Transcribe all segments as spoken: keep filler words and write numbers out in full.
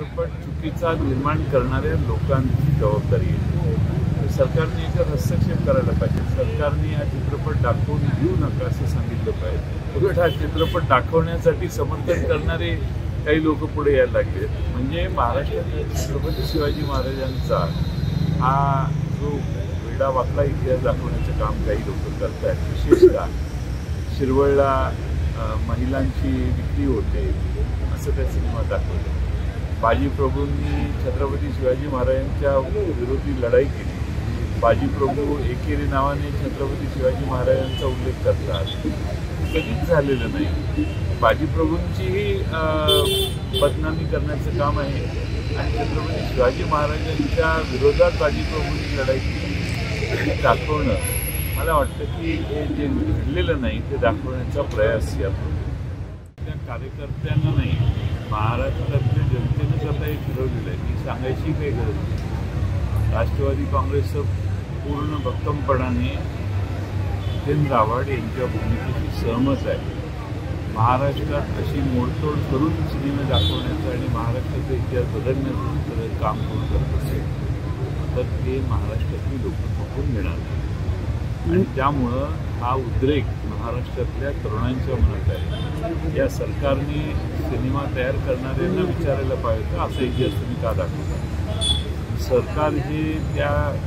चित्रपट चुकीचा निर्माण करणाऱ्या लोकांची जबाबदारी आहे. सरकारने याच्यात हस्तक्षेप करायला पाहिजे. सरकारने हा चित्रपट दाखवून देऊ नका असं सांगितलं पाहिजे. उलट हा चित्रपट दाखवण्यासाठी समर्थन करणारे काही लोक पुढे यायला लागले. म्हणजे महाराष्ट्रातील छत्रपती शिवाजी महाराजांचा हा जो वेडा वाकडा इतिहास दाखवण्याचं काम काही लोक करत आहेत. विशेषतः शिरवळला महिलांची विक्री होते असं त्या सिनेमात दाखवलं. बाजीप्रभूंनी छत्रपती शिवाजी महाराजांच्या विरोधी लढाई केली. बाजीप्रभू एकेरी नावाने छत्रपती शिवाजी महाराजांचा उल्लेख करतात. कधीच झालेलं नाही. बाजीप्रभूंचीही बदनामी करण्याचं काम आहे आणि छत्रपती शिवाजी महाराजांच्या विरोधात बाजीप्रभूंनी लढाई केली दाखवणं, मला वाटतं की हे जे घडलेलं नाही ते दाखवण्याचा प्रयास यात त्या कार्यकर्त्यांना नाही, महाराष्ट्रातल्या जनतेनंच आता हे ठरवलेलं आहे की सांगायची काही गरज नाही. राष्ट्रवादी काँग्रेसचं पूर्ण भक्कमपणाने जितेंद्र आव्हाड यांच्या भूमिकेशी सहमत आहे. महाराष्ट्रात अशी मोडतोड करून सिनेमे दाखवण्याचं आणि महाराष्ट्राचा इतिहास बदलण्याचं काम कोण करत असेल तर ते महाराष्ट्रातली लोक बघून घेणार नाही. आणि त्यामुळं हा उद्रेक महाराष्ट्रातल्या तरुणांच्या मनात आहे. या सरकारने सिनेमा तयार करणाऱ्यांना विचारायला पाहिजे असं इतिहास तुम्ही का दाखवता. सरकार हे त्या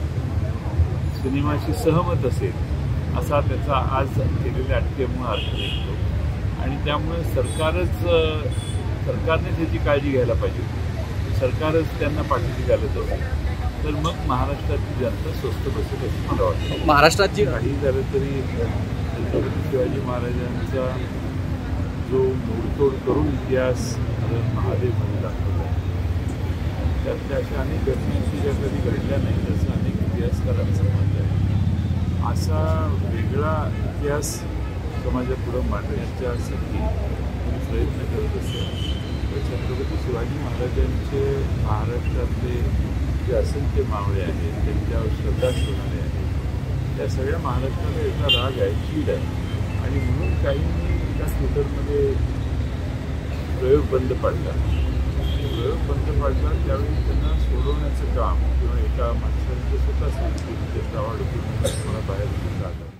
सिनेमाशी सहमत असेल असा त्याचा आज केलेल्या अटकेमुळे अर्थ निघतो आणि त्यामुळे सरकारच सरकारने त्याची काळजी घ्यायला पाहिजे. सरकारच त्यांना पाठीशी घालत असेल तर मग महाराष्ट्रातली जनता स्वस्त बसेल असं मला वाटतं. महाराष्ट्राची काही झालं तरी छत्रपती शिवाजी महाराजांचा जो मोडतोड करून इतिहास महादेव म्हणून दाखवला आहे त्यातल्या अशा अनेक घटनांची ज्या कधी घडल्या नाहीत असं अनेक इतिहासकारांचं मत आहे. असा वेगळा इतिहास समाजापुढं मांडण्याच्यासाठी प्रयत्न करत असेल तर छत्रपती शिवाजी महाराजांचे महाराष्ट्रातले जे असंख्य मावळे आहेत त्यांच्यावर श्रद्धा ठेवणारे आहेत त्या सगळ्या महाराष्ट्राला याचा राग आहे, चीड आहे आणि म्हणून काहींनी त्या ट्विटरमध्ये प्रयोग बंद पाडला. प्रयोग बंद पाडला त्यावेळी त्यांना सोडवण्याचं काम किंवा एका माणसाने स्वतः सांगितलं की त्याचा आवड मला बाहेर जागा